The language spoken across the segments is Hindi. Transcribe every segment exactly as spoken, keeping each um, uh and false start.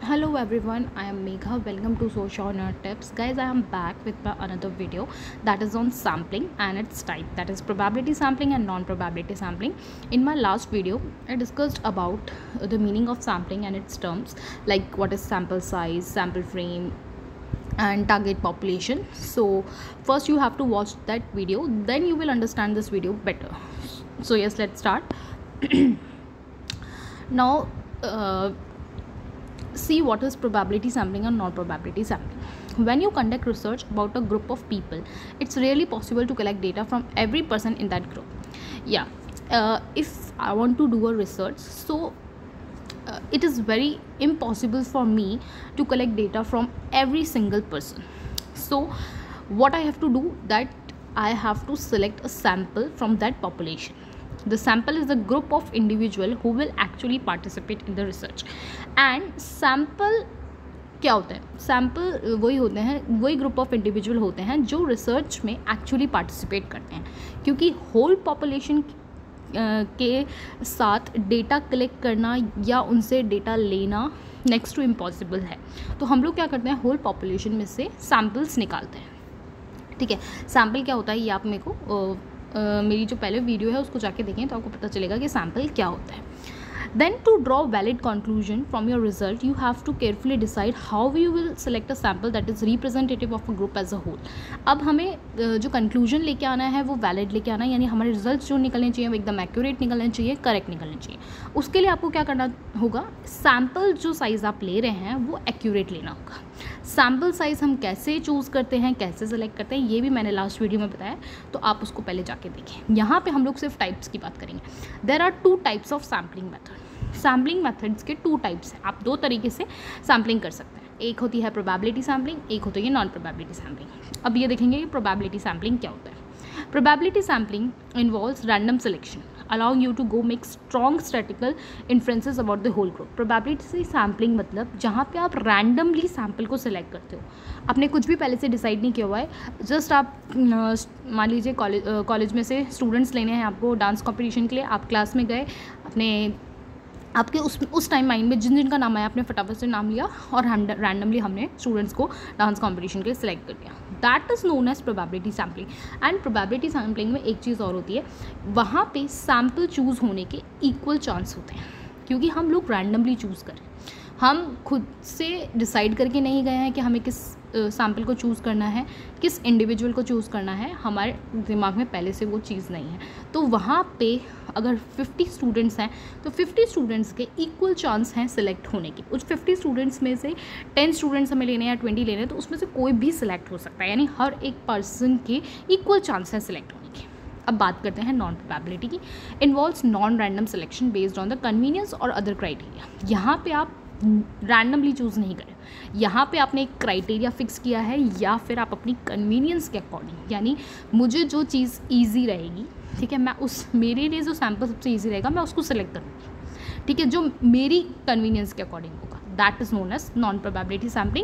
Hello everyone, I am Megha. Welcome to Social Nerd Tips. Guys, I am back with my another video that is on sampling and its type, that is probability sampling and non-probability sampling. In my last video, I discussed about the meaning of sampling and its terms, like what is sample size, sample frame, and target population. So first you have to watch that video, then you will understand this video better. So yes, let's start. Now uh, see what is probability sampling and non-probability sampling. When you conduct research about a group of people, it's really possible to collect data from every person in that group. Yeah, uh, if I want to do a research, so uh, it is very impossible for me to collect data from every single person. So what I have to do, that I have to select a sample from that population. The sample is the group of individual who will actually participate in the research. And sample क्या होता है? सैम्पल वही होते हैं, वही ग्रुप ऑफ इंडिविजुअल होते हैं जो रिसर्च में एक्चुअली पार्टिसिपेट करते हैं, क्योंकि होल पॉपुलेशन के साथ डेटा कलेक्ट करना या उनसे डेटा लेना नेक्स्ट टू इम्पॉसिबल है. तो हम लोग क्या करते हैं, होल पॉपुलेशन में से सैम्पल्स निकालते हैं. ठीक है, सैम्पल क्या होता है ये आप मेरे को Uh, मेरी जो पहले वीडियो है उसको जाके देखें तो आपको पता चलेगा कि सैम्पल क्या होता है. Then to draw valid conclusion from your result, you have to carefully decide how you will select a sample that is representative of a group as a whole. अब हमें जो conclusion लेके आना है वो valid लेके आना है, यानी हमारे results जो निकलने चाहिए वो एकदम accurate निकलने चाहिए, correct निकलने चाहिए. उसके लिए आपको क्या करना होगा, sample जो size आप ले रहे हैं वो accurate लेना होगा. सैम्पल साइज़ हम कैसे चूज़ करते हैं, कैसे सेलेक्ट करते हैं, ये भी मैंने लास्ट वीडियो में बताया, तो आप उसको पहले जाके देखें. यहाँ पे हम लोग सिर्फ टाइप्स की बात करेंगे. There are two types of sampling method. Sampling methods के टू टाइप्स हैं. आप दो तरीके से सैम्पलिंग कर सकते हैं. एक होती है प्रोबेबिलिटी सैम्पलिंग, एक होती है नॉन प्रोबेबिलिटी सैम्पलिंग. अब ये देखेंगे कि प्रोबेबिलिटी सैम्पलिंग क्या होता है. Probability sampling involves random selection, allowing you to go make strong statistical inferences about the whole group. Probability sampling मतलब जहाँ पे आप randomly sample को select करते हो. आपने कुछ भी पहले से decide नहीं किया हुआ है, just आप मान लीजिए कॉलेज कॉलेज में से स्टूडेंट्स लेने हैं आपको डांस कंपटीशन के लिए. आप क्लास में गए, अपने आपके उस उस टाइम माइंड में जिन जिन का नाम आया आपने फटाफट से नाम लिया और रैंडमली हमने स्टूडेंट्स को डांस कंपटीशन के लिए सिलेक्ट कर दिया. That is known as probability sampling. And probability sampling में एक चीज़ और होती है, वहाँ पे सैम्पल चूज़ होने के इक्वल चांस होते हैं, क्योंकि हम लोग रैंडमली चूज़ करें. हम खुद से डिसाइड करके नहीं गए हैं कि हमें किस सैम्पल uh, को चूज़ करना है, किस इंडिविजुअल को चूज़ करना है. हमारे दिमाग में पहले से वो चीज़ नहीं है. तो वहाँ पे अगर पचास स्टूडेंट्स हैं तो पचास स्टूडेंट्स के इक्वल चांस हैं सिलेक्ट होने की. उस पचास स्टूडेंट्स में से दस स्टूडेंट्स हमें लेने हैं या बीस लेने हैं, तो उसमें से कोई भी सिलेक्ट हो सकता है, यानी हर एक पर्सन के इक्वल चांस हैं सिलेक्ट होने के. अब बात करते हैं नॉन प्रोबेबिलिटी की. Involves non random selection based on the convenience और अदर क्राइटेरिया. यहाँ पे आप रैंडमली चूज़ नहीं करें, यहाँ पे आपने एक क्राइटेरिया फिक्स किया है, या फिर आप अपनी कन्वीनियंस के अकॉर्डिंग, यानी मुझे जो चीज़ ईजी रहेगी, ठीक है, मैं उस मेरे लिए जो सैम्पल सबसे ईजी रहेगा मैं उसको सिलेक्ट करूँगी. ठीक है, जो मेरी कन्वीनियंस के अकॉर्डिंग होगा, that is known as non probability sampling.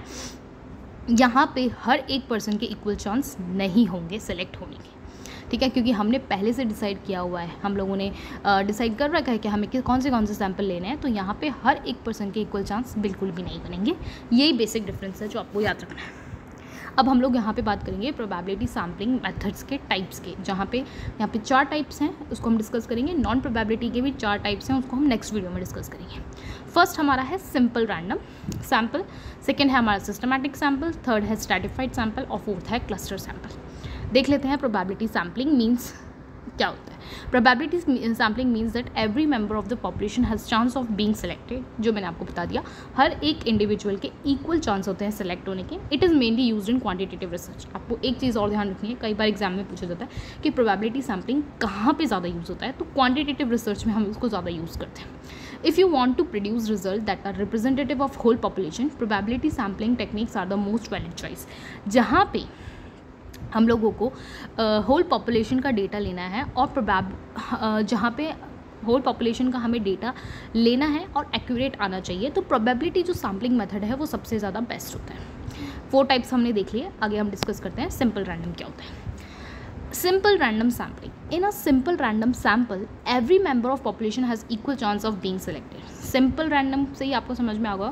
And यहाँ पे हर एक पर्सन के इक्वल चांस नहीं होंगे सेलेक्ट होने के. ठीक है, क्योंकि हमने पहले से डिसाइड किया हुआ है, हम लोगों ने डिसाइड कर रखा है कि हमें कौन से कौन से सैंपल लेने हैं, तो यहाँ पे हर एक पर्सन के इक्वल चांस बिल्कुल भी नहीं बनेंगे. यही बेसिक डिफरेंस है जो आपको याद रखना है. अब हम लोग यहाँ पे बात करेंगे प्रोबेबिलिटी सैम्पलिंग मेथड्स के टाइप्स के, जहाँ पे यहाँ पे चार टाइप्स हैं, उसको हम डिस्कस करेंगे. नॉन प्रोबेबिलिटी के भी चार टाइप्स हैं, उसको हम नेक्स्ट वीडियो में डिस्कस करेंगे. फर्स्ट हमारा है सिंपल रैंडम सैम्पल, सेकेंड है हमारा सिस्टमैटिक सैम्पल, थर्ड है स्ट्रैटिफाइड सैम्पल और फोर्थ है क्लस्टर सैम्पल. देख लेते हैं प्रोबेबिलिटी सैम्पलिंग मीन्स क्या होता है. Probability sampling means that every member of the population has chance of being selected. जो मैंने आपको बता दिया, हर एक इंडिविजुअल के इक्वल चांस होते हैं सेलेक्ट होने के. It is mainly used in quantitative research. आपको एक चीज़ और ध्यान रखनी है, कई बार एग्जाम में पूछा जाता है कि प्रोबेबिलिटी सैम्पलिंग कहाँ पे ज़्यादा यूज़ होता है, तो क्वांटिटेटिव रिसर्च में हम उसको ज़्यादा यूज़ करते हैं. If you want to produce results that are representative of whole population, probability sampling techniques are the most valid choice. जहाँ पे हम लोगों को होल uh, पॉपुलेशन का डेटा लेना है और प्रोबेब uh, जहाँ पे होल पॉपुलेशन का हमें डेटा लेना है और एक्यूरेट आना चाहिए, तो प्रोबेबिलिटी जो सैम्पलिंग मेथड है वो सबसे ज़्यादा बेस्ट होता है. फोर टाइप्स हमने देख लिए, आगे हम डिस्कस करते हैं सिंपल रैंडम क्या होता है. Simple random sampling. In a simple random sample, every member of population has equal chance of being selected. Simple random से ही आपको समझ में आएगा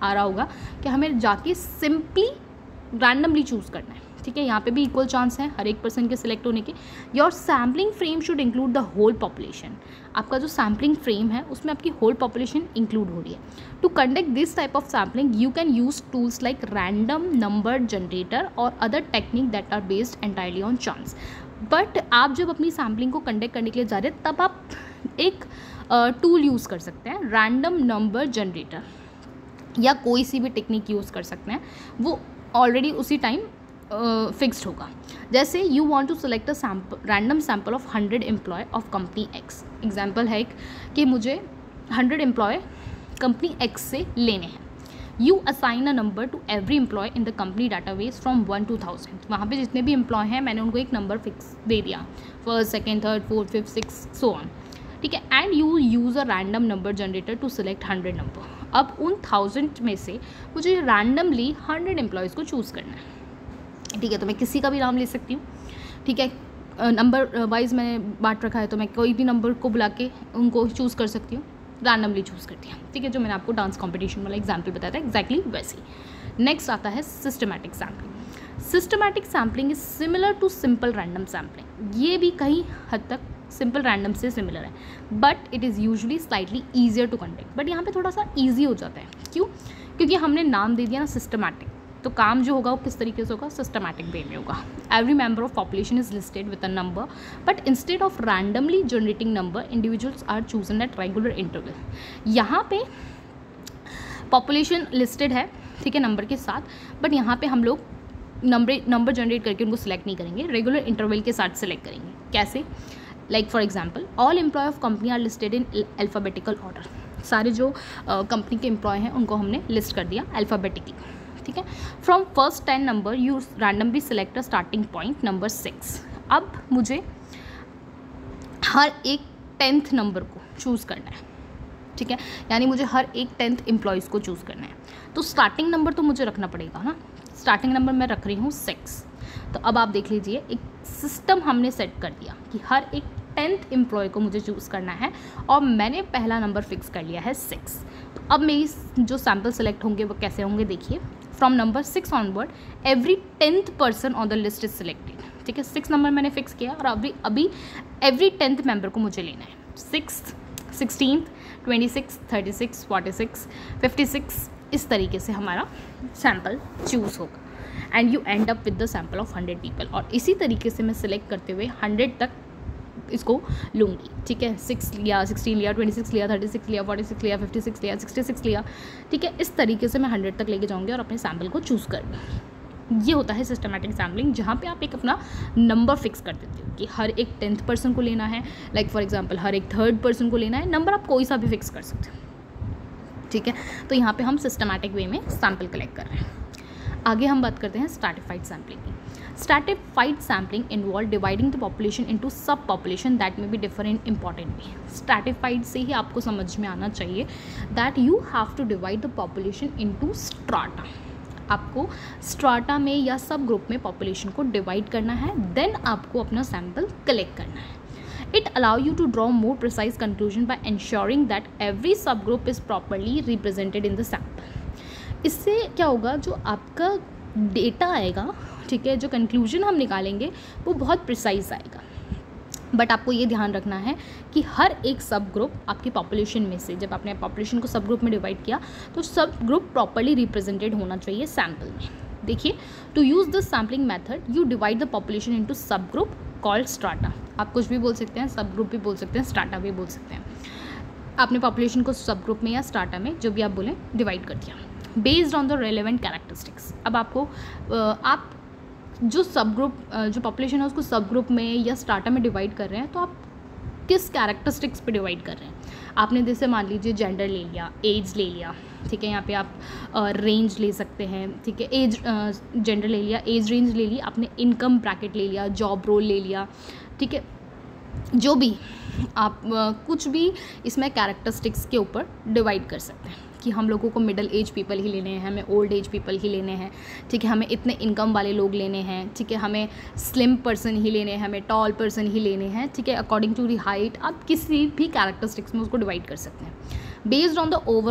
आ रहा होगा कि हमें जाके सिंपली रैंडमली चूज़ करना है, ठीक है। यहाँ पे भी इक्वल चांस है हर एक पर्सन के सिलेक्ट होने के। Your sampling frame should include the whole population. आपका जो सैम्पलिंग फ्रेम है उसमें आपकी होल पॉपुलेशन इंक्लूड हो रही है। To conduct this type of sampling you can use tools like random number generator और other technique that are based entirely on chance. But आप जब अपनी सैम्पलिंग को कंडक्ट करने के लिए जा रहे हैं तब आप एक टूल यूज़ कर सकते हैं, रैंडम नंबर जनरेटर, या कोई सी भी टेक्निक यूज़ कर सकते हैं, वो ऑलरेडी उसी टाइम फिक्स्ड होगा। जैसे you want to select a sample random sample of hundred employee of company X. Example है कि मुझे हंड्रेड एम्प्लॉय कंपनी एक्स से लेने हैं। You assign a number to every employee in the company database from one to thousand. वहाँ पे जितने भी एम्प्लॉय हैं मैंने उनको एक नंबर फिक्स दे दिया, first second third fourth fifth six so on, ठीक है। And you use a random number generator to select hundred number. अब उन थाउजेंड में से मुझे रैंडमली हंड्रेड एम्प्लॉयज़ को चूज़ करना है, ठीक है। तो मैं किसी का भी नाम ले सकती हूँ, ठीक है। नंबर वाइज मैंने बांट रखा है तो मैं कोई भी नंबर को बुला के उनको चूज़ कर सकती हूँ, रैंडमली चूज़ करती हूँ, ठीक है। जो मैंने आपको डांस कॉम्पिटिशन वाला एग्जाम्पल बताया था एग्जैक्टली वैसे ही। नेक्स्ट आता है systematic sampling. Systematic sampling is similar to simple random sampling. ये भी कहीं हद तक सिंपल रैंडम से सिमिलर है, but it is usually slightly easier to conduct. But यहाँ पे थोड़ा सा ईजी हो जाता है, क्यों? क्योंकि हमने नाम दे दिया ना सिस्टमैटिक, तो काम जो होगा वो किस तरीके से होगा, सिस्टमैटिक वे में होगा। Every member of population is listed with a number, but instead of randomly generating number individuals are chosen at regular interval. यहाँ पे पॉपुलेशन लिस्टेड है, ठीक है, नंबर के साथ, बट यहाँ पे हम लोग नंबर नंबर जनरेट करके उनको सिलेक्ट नहीं करेंगे, रेगुलर इंटरवल के साथ सिलेक्ट करेंगे। कैसे? Like for example, all employee of company are listed in alphabetical order. सारे जो कंपनी uh, के एम्प्लॉय हैं उनको हमने लिस्ट कर दिया अल्फ़ाबेटिकली, ठीक है। From first ten number you randomly select a starting point number six. अब मुझे हर एक टेंथ नंबर को चूज़ करना है, ठीक है, यानी मुझे हर एक टेंथ एम्प्लॉयज़ को चूज़ करना है। तो स्टार्टिंग नंबर तो मुझे रखना पड़ेगा ना, स्टार्टिंग नंबर मैं रख रही हूँ सिक्स। तो अब आप देख लीजिए, एक सिस्टम हमने सेट कर दिया कि हर एक टेंथ एम्प्लॉय को मुझे चूज़ करना है और मैंने पहला नंबर फिक्स कर लिया है सिक्स। तो अब मेरी जो सैम्पल सेलेक्ट होंगे वो कैसे होंगे, देखिए। From number six onward every tenth person on the list is selected, ठीक है। सिक्स नंबर मैंने फिक्स किया और अभी अभी एवरी टेंथ मेंबर को मुझे लेना है। Six, sixteen, twenty six, thirty six, forty six, fifty six, इस तरीके से हमारा सैम्पल चूज़ होगा and you end up with the sample of hundred people. और इसी तरीके से मैं सिलेक्ट करते हुए हंड्रेड तक इसको लूँगी, ठीक है। सिक्स लिया, सिक्सटीन लिया, ट्वेंटी सिक्स लिया, थर्टी सिक्स लिया, फोर्टी सिक्स लिया, फिफ्टी सिक्स लिया, सिक्सटी सिक्स लिया, ठीक है। इस तरीके से मैं हंड्रेड तक लेके जाऊँगी और अपने सैम्पल को चूज़ कर लूँगी। ये होता है सिस्टमैटिक सैम्पलिंग, जहाँ पे आप एक अपना नंबर फिक्स कर देते हो कि हर एक टेंथ पर्सन को लेना है, लाइक फॉर एग्जांपल हर एक थर्ड पर्सन को लेना है। नंबर आप कोई सा भी फिक्स कर सकते हो, ठीक है। तो यहाँ पे हम सिस्टमैटिक वे में सैम्पल कलेक्ट कर रहे हैं। आगे हम बात करते हैं स्ट्रैटिफाइड सैम्पलिंग की। Stratified sampling involve dividing the population into sub-population that may be differ in important way. Stratified से ही आपको समझ में आना चाहिए that you have to divide the population into strata. आपको strata में या सब ग्रुप में population को डिवाइड करना है, then आपको अपना सैम्पल कलेक्ट करना है। It allow you to draw more precise conclusion by ensuring that every subgroup is properly represented in the sample. इससे क्या होगा, जो आपका डेटा आएगा, ठीक है, जो कंक्लूजन हम निकालेंगे वो बहुत प्रिसाइज आएगा। बट आपको ये ध्यान रखना है कि हर एक सब ग्रुप आपकी पॉपुलेशन में से, जब आपने पॉपुलेशन को सब ग्रुप में डिवाइड किया तो सब ग्रुप प्रॉपर्ली रिप्रेजेंटेड होना चाहिए सैम्पल में। देखिए, to use this sampling method you divide the population into subgroup called strata. आप कुछ भी बोल सकते हैं, सब ग्रुप भी बोल सकते हैं, स्ट्राटा भी बोल सकते हैं। आपने पॉपुलेशन को सब ग्रुप में या स्ट्राटा में, जो भी आप बोलें, डिवाइड कर दिया based on the relevant characteristics. अब आपको आप जो सब ग्रुप, जो पॉपुलेशन है उसको सब ग्रुप में या स्ट्राटा में डिवाइड कर रहे हैं, तो आप किस कैरेक्टरिस्टिक्स पे डिवाइड कर रहे हैं। आपने जैसे मान लीजिए जेंडर ले लिया, एज ले लिया, ठीक है, यहाँ पे आप रेंज ले सकते हैं, ठीक है, एज जेंडर ले लिया, एज रेंज ले ली, आपने इनकम ब्रैकेट ले लिया, जॉब रोल ले लिया, ठीक है, जो भी आप आ, कुछ भी इसमें कैरेक्टरिस्टिक्स के ऊपर डिवाइड कर सकते हैं कि हम लोगों को मिडिल एज पीपल ही लेने हैं, हमें ओल्ड एज पीपल ही लेने हैं, ठीक है, हमें इतने इनकम वाले लोग लेने हैं, ठीक है, हमें स्लिम पर्सन ही लेने हैं, हमें टॉल पर्सन ही लेने हैं, ठीक है, अकॉर्डिंग टू दी हाइट। आप किसी भी कैरेक्टरिस्टिक्स में उसको डिवाइड कर सकते हैं based on the overall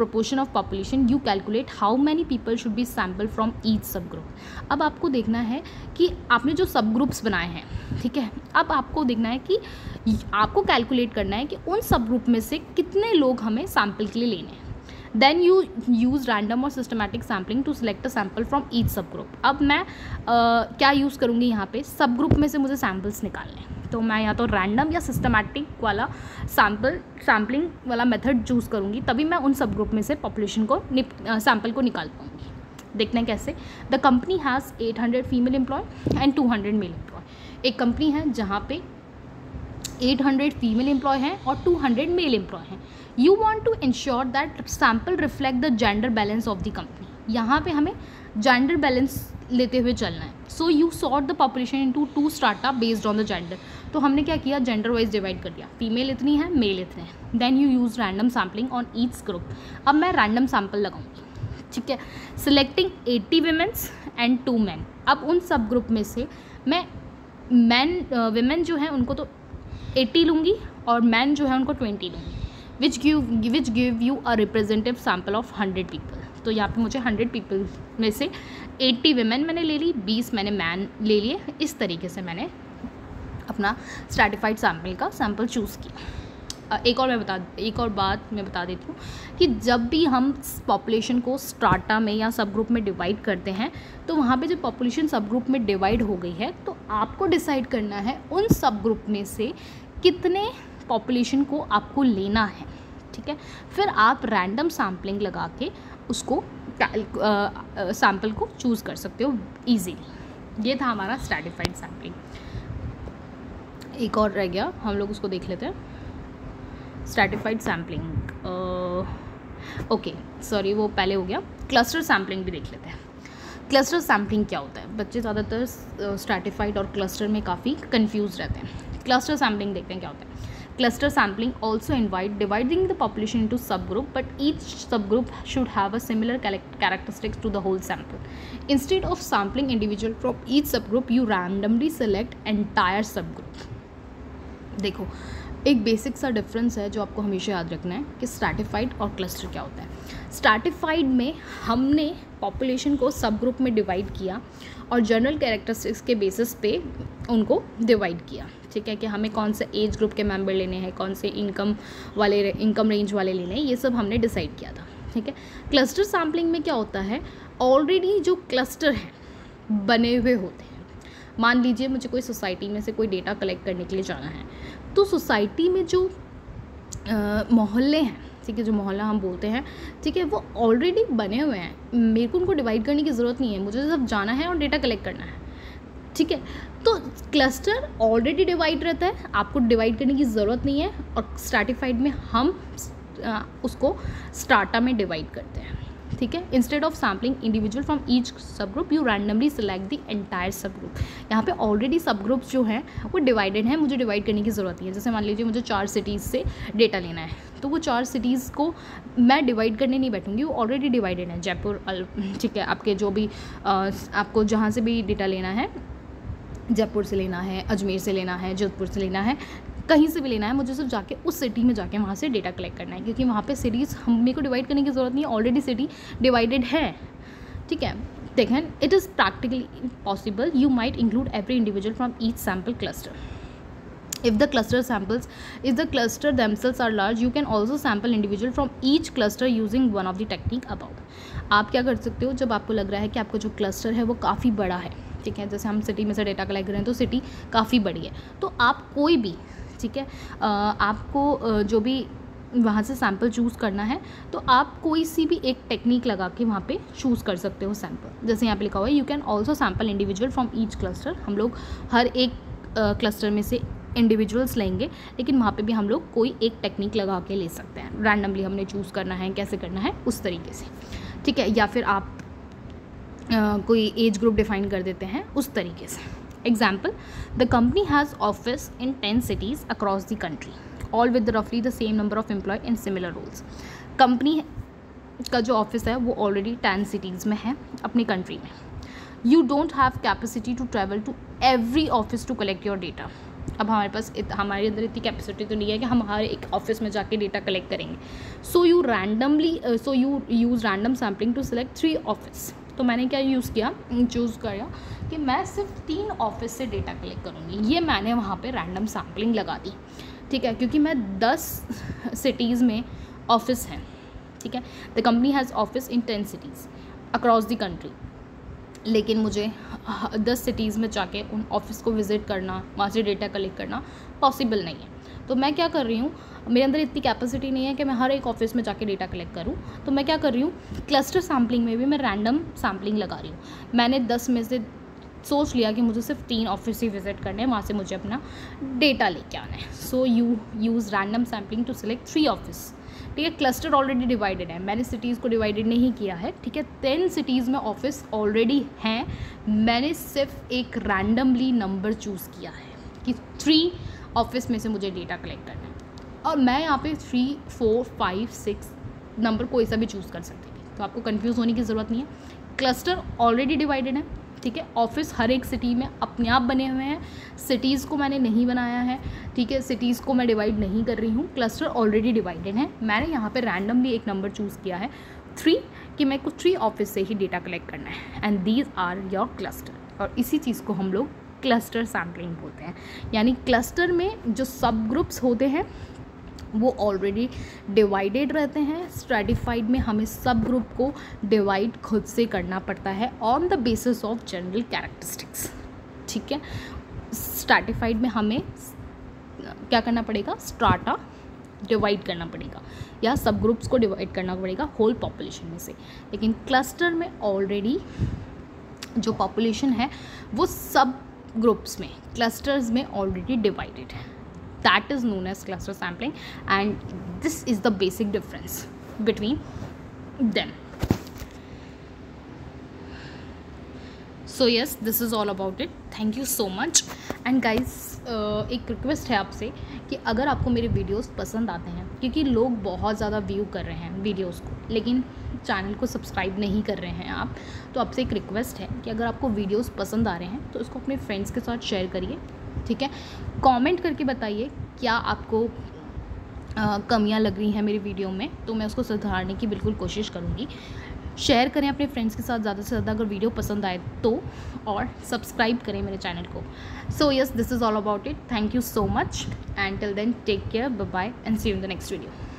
proportion of population, you calculate how many people should be sampled from each subgroup. अब आपको देखना है कि आपने जो सब ग्रुप्स बनाए हैं, ठीक है, अब आपको देखना है कि आपको कैलकुलेट करना है कि उन सब ग्रुप में से कितने लोग हमें सैम्पल के लिए लेने हैं. देन यू यूज़ रैंडम और systematic sampling to select a sample from each subgroup. अब मैं uh, क्या यूज़ करूँगी यहाँ पे, सब ग्रुप में से मुझे सैम्पल्स निकालने हैं, तो मैं या तो रैंडम या सिस्टमैटिक वाला सैम्पल सैम्पलिंग वाला मेथड चूज़ करूँगी, तभी मैं उन सब ग्रुप में से पॉपुलेशन को सैम्पल को निकाल पाऊँगी. देखना है कैसे. The company has eight hundred female employee and two hundred male employee. एक कंपनी है जहाँ पे एट हंड्रेड फीमेल एम्प्लॉय हैं और टू हंड्रेड मेल एम्प्लॉय हैं. You want to ensure that sample reflect the gender balance of the company. यहाँ पे हमें जेंडर बैलेंस लेते हुए चलना है. So you sort the population into two strata based on the gender. तो हमने क्या किया, जेंडर वाइज डिवाइड कर दिया, फीमेल इतनी है, मेल इतने हैं. Then you use random sampling on each group. अब मैं रैंडम सैम्पल लगाऊंगी, ठीक है, selecting eighty womens and two man. अब उन सब ग्रुप में से मैं मैन वीमेन जो हैं उनको तो एट्टी लूँगी और मैन जो है उनको ट्वेंटी लूँगी, which give which give you a representative sample of hundred people. तो यहाँ पे मुझे हंड्रेड पीपल में से एट्टी वीमेन मैंने ले ली, बीस मैंने मैन ले लिए. इस तरीके से मैंने अपना स्ट्रैटिफाइड सैम्पल का सैम्पल चूज़ किया. एक और मैं बता एक और बात मैं बता देती हूँ कि जब भी हम पॉपुलेशन को स्ट्राटा में या सब ग्रुप में डिवाइड करते हैं, तो वहाँ पे जब पॉपुलेशन सब ग्रुप में डिवाइड हो गई है, तो आपको डिसाइड करना है उन सब ग्रुप में से कितने पॉपुलेशन को आपको लेना है, ठीक है. फिर आप रैंडम सैम्पलिंग लगा के उसको सैम्पल को चूज़ कर सकते हो ईजीली. ये था हमारा स्ट्रैटिफाइड सैम्पलिंग. एक और रह गया, हम लोग उसको देख लेते हैं. स्ट्रैटिफाइड सैम्पलिंग, ओके सॉरी वो पहले हो गया. क्लस्टर सैम्पलिंग भी देख लेते हैं. क्लस्टर सैम्पलिंग क्या होता है, बच्चे ज़्यादातर स्ट्रैटिफाइड और क्लस्टर में काफ़ी कंफ्यूज रहते हैं. क्लस्टर सैम्पलिंग देखते हैं क्या होता है. Cluster sampling also invite dividing the population into subgroup, but each subgroup should have a similar characteristics to the whole sample. Instead of sampling individual from each subgroup, you randomly select entire subgroup. देखो एक बेसिक सा डिफरेंस है जो आपको हमेशा याद रखना है कि स्ट्रैटिफाइड और क्लस्टर क्या होता है. स्ट्रैटिफाइड में हमने पॉपुलेशन को सब ग्रुप में डिवाइड किया और जनरल कैरेक्टरिस्टिक्स के बेसिस पे उनको डिवाइड किया, ठीक है, कि हमें कौन से एज ग्रुप के मेंबर लेने हैं, कौन से इनकम वाले इनकम रेंज वाले लेने हैं, ये सब हमने डिसाइड किया था, ठीक है. क्लस्टर सैम्पलिंग में क्या होता है, ऑलरेडी जो क्लस्टर हैं बने हुए होते हैं. मान लीजिए मुझे कोई सोसाइटी में से कोई डेटा कलेक्ट करने के लिए जाना है, तो सोसाइटी में जो मोहल्ले हैं, ठीक है, जो मोहल्ला हम बोलते हैं, ठीक है, वो ऑलरेडी बने हुए हैं. मेरे को उनको डिवाइड करने की ज़रूरत नहीं है, मुझे सिर्फ जाना है और डेटा कलेक्ट करना है, ठीक है. तो क्लस्टर ऑलरेडी डिवाइड रहता है, आपको डिवाइड करने की ज़रूरत नहीं है. और स्ट्रैटिफाइड में हम आ, उसको स्ट्राटा में डिवाइड करते हैं, ठीक है. Instead of sampling individual from each subgroup, you randomly select the entire subgroup. यहाँ पे ऑलरेडी सब ग्रुप्स जो हैं वो डिवाइडेड हैं, मुझे डिवाइड करने की ज़रूरत नहीं है. जैसे मान लीजिए मुझे चार सिटीज़ से डेटा लेना है, तो वो चार सिटीज़ को मैं डिवाइड करने नहीं बैठूंगी, वो ऑलरेडी डिवाइडेड है. जयपुर, ठीक है, आपके जो भी आ, आपको जहाँ से भी डेटा लेना है, जयपुर से लेना है, अजमेर से लेना है, जोधपुर से लेना है, कहीं से भी लेना है, मुझे सिर्फ जाके उस सिटी में जाके वहाँ से डेटा कलेक्ट करना है, क्योंकि वहाँ पे सिटीज़ हम मेरे को डिवाइड करने की ज़रूरत नहीं है, ऑलरेडी सिटी डिवाइडेड है, ठीक है. देखें, it is practically possible, you might include every individual from each sample cluster. If the cluster samples, if the cluster themselves are large, you can also sample individual from each cluster using one of the technique above. आप क्या कर सकते हो, जब आपको लग रहा है कि आपका जो क्लस्टर है वो काफ़ी बड़ा है, ठीक है, जैसे हम सिटी में से डेटा कलेक्ट कर रहे हैं तो सिटी काफ़ी बड़ी है, तो आप कोई भी, ठीक है, आपको जो भी वहाँ से सैम्पल चूज़ करना है, तो आप कोई सी भी एक टेक्निक लगा के वहाँ पे चूज़ कर सकते हो सैम्पल. जैसे यहाँ पे लिखा हुआ है, you can also sample individual from each cluster. हम लोग हर एक क्लस्टर uh, में से इंडिविजुअल्स लेंगे, लेकिन वहाँ पे भी हम लोग कोई एक टेक्निक लगा के ले सकते हैं. रैंडमली हमने चूज़ करना है, कैसे करना है उस तरीके से, ठीक है, या फिर आप uh, कोई एज ग्रुप डिफाइन कर देते हैं उस तरीके से. Example, the company has office in ten cities across the country, all with रफली the same number of employee in similar roles. Company का जो ऑफिस है वो ऑलरेडी टेन सिटीज़ में है अपनी कंट्री में. You don't have capacity to travel to every office to collect your data. अब हमारे पास इत, हमारे अंदर इतनी कैपेसिटी तो नहीं है कि हम हर एक ऑफिस में जाके डेटा कलेक्ट करेंगे. So you randomly so you use random sampling to select three office. तो मैंने क्या यूज़ किया, चूज़ किया कि मैं सिर्फ तीन ऑफिस से डेटा कलेक्ट करूँगी. ये मैंने वहाँ पे रैंडम सैम्पलिंग लगा दी, ठीक है, क्योंकि मैं दस सिटीज़ में ऑफिस हैं, ठीक है. The company has office in ten cities across the country, लेकिन मुझे दस सिटीज़ में जाके उन ऑफिस को विज़िट करना, वहाँ से डेटा कलेक्ट करना पॉसिबल नहीं है. तो मैं क्या कर रही हूँ, मेरे अंदर इतनी कैपेसिटी नहीं है कि मैं हर एक ऑफिस में जाके डेटा कलेक्ट करूँ. तो मैं क्या कर रही हूँ, क्लस्टर सैम्पलिंग में भी मैं रैंडम सैम्पलिंग लगा रही हूँ. मैंने दस में से सोच लिया कि मुझे सिर्फ तीन ऑफिस ही विज़िट करने हैं, वहाँ से मुझे अपना डेटा लेके आना है. So you use random sampling to select three office, ठीक है. क्लस्टर ऑलरेडी डिवाइडेड है, मैंने सिटीज़ को डिवाइडेड नहीं किया है, ठीक है. टेन सिटीज़ में ऑफिस ऑलरेडी हैं, मैंने सिर्फ एक रैंडमली नंबर चूज़ किया है कि थ्री ऑफिस में से मुझे डेटा कलेक्ट करना है. और मैं यहाँ पे three four five six number कोई सा भी चूज़ कर सकती थी, तो आपको कंफ्यूज होने की ज़रूरत नहीं है. क्लस्टर ऑलरेडी डिवाइडेड है, ठीक है. ऑफिस हर एक सिटी में अपने आप बने हुए हैं, सिटीज़ को मैंने नहीं बनाया है, ठीक है. सिटीज़ को मैं डिवाइड नहीं कर रही हूँ, क्लस्टर ऑलरेडी डिवाइडेड है. मैंने यहाँ पे रैंडमली एक नंबर चूज़ किया है थ्री, कि मेरे को थ्री ऑफिस से ही डेटा कलेक्ट करना है. And these are your cluster. और इसी चीज़ को हम लोग क्लस्टर सैम्पलिंग बोलते हैं. यानी क्लस्टर में जो सब ग्रुप्स होते हैं वो ऑलरेडी डिवाइडेड रहते हैं. स्ट्रैटिफाइड में हमें सब ग्रुप को डिवाइड खुद से करना पड़ता है on the basis of general characteristics, ठीक है. स्ट्रैटिफाइड में हमें क्या करना पड़ेगा, स्ट्राटा डिवाइड करना पड़ेगा या सब ग्रुप्स को डिवाइड करना पड़ेगा होल पॉपुलेशन में से. लेकिन क्लस्टर में ऑलरेडी जो पॉपुलेशन है वो सब ग्रुप्स में, क्लस्टर्स में ऑलरेडी डिवाइडेड है. That is known as cluster sampling, and this is the basic difference between them. So yes, this is all about it. Thank you so much. And guys, uh, एक रिक्वेस्ट है आपसे कि अगर आपको मेरे वीडियोस पसंद आते हैं, क्योंकि लोग बहुत ज़्यादा व्यू कर रहे हैं वीडियोस को, लेकिन चैनल को सब्सक्राइब नहीं कर रहे हैं आप, तो आपसे एक रिक्वेस्ट है कि अगर आपको वीडियोस पसंद आ रहे हैं तो इसको अपने फ्रेंड्स के साथ शेयर करिए, ठीक है. कमेंट करके बताइए क्या आपको कमियां लग रही हैं मेरी वीडियो में, तो मैं उसको सुधारने की बिल्कुल कोशिश करूँगी. शेयर करें अपने फ्रेंड्स के साथ ज़्यादा से ज़्यादा अगर वीडियो पसंद आए तो, और सब्सक्राइब करें मेरे चैनल को. So yes, this is all about it. Thank you so much, and till then take care, bye bye, and see you in the next video.